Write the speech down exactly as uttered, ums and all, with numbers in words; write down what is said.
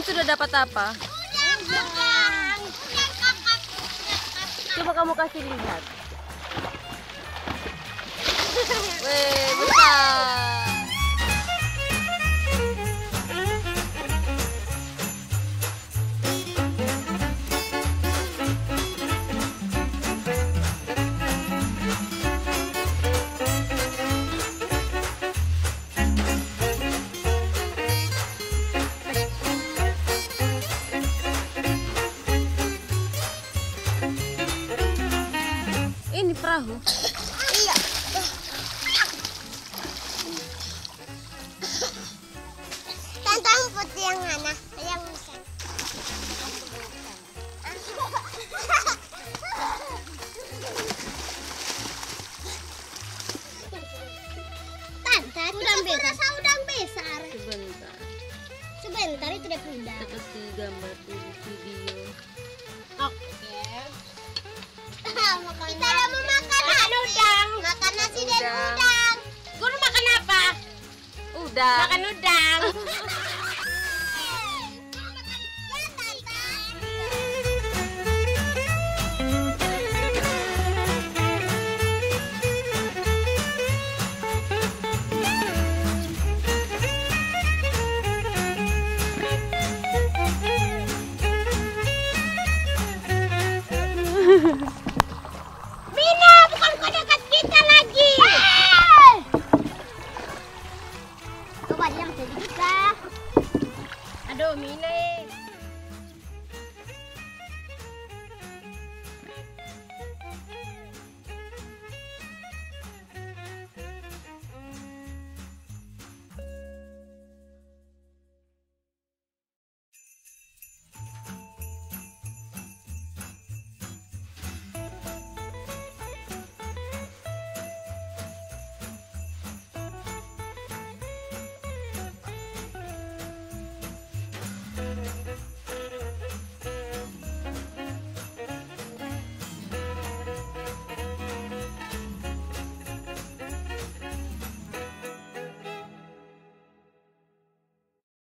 Kamu sudah dapat apa? Udang. Coba kamu kasih lihat. Weh, besar. Ini perahu. Iya. Tantang putih yang mana? Yang bisa. Tante, udang besar. Udang besar. Sebentar. Sebentar itu dia udang. Kita kasih gambar di video. Oke. Kita udah mau makan udang. Makan nasi dan Udang. udang. Guru makan apa? Udah. Makan udang.